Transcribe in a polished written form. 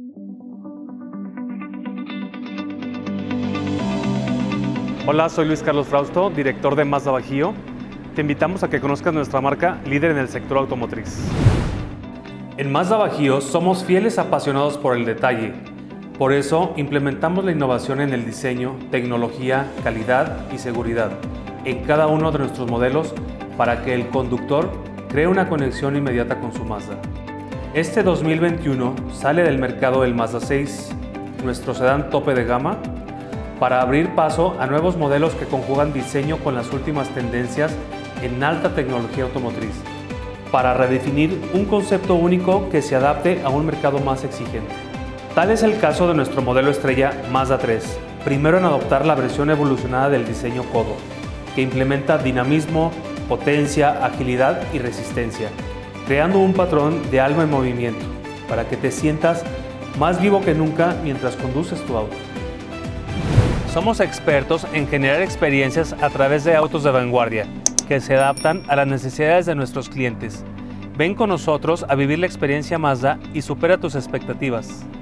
Hola, soy Luis Carlos Frausto, director de Mazda Bajío. Te invitamos a que conozcas nuestra marca líder en el sector automotriz. En Mazda Bajío somos fieles apasionados por el detalle. Por eso implementamos la innovación en el diseño, tecnología, calidad y seguridad en cada uno de nuestros modelos para que el conductor cree una conexión inmediata con su Mazda. Este 2021 sale del mercado el Mazda 6, nuestro sedán tope de gama, para abrir paso a nuevos modelos que conjugan diseño con las últimas tendencias en alta tecnología automotriz, para redefinir un concepto único que se adapte a un mercado más exigente. Tal es el caso de nuestro modelo estrella Mazda 3, primero en adoptar la versión evolucionada del diseño Kodo, que implementa dinamismo, potencia, agilidad y resistencia, creando un patrón de alma en movimiento, para que te sientas más vivo que nunca mientras conduces tu auto. Somos expertos en generar experiencias a través de autos de vanguardia que se adaptan a las necesidades de nuestros clientes. Ven con nosotros a vivir la experiencia Mazda y supera tus expectativas.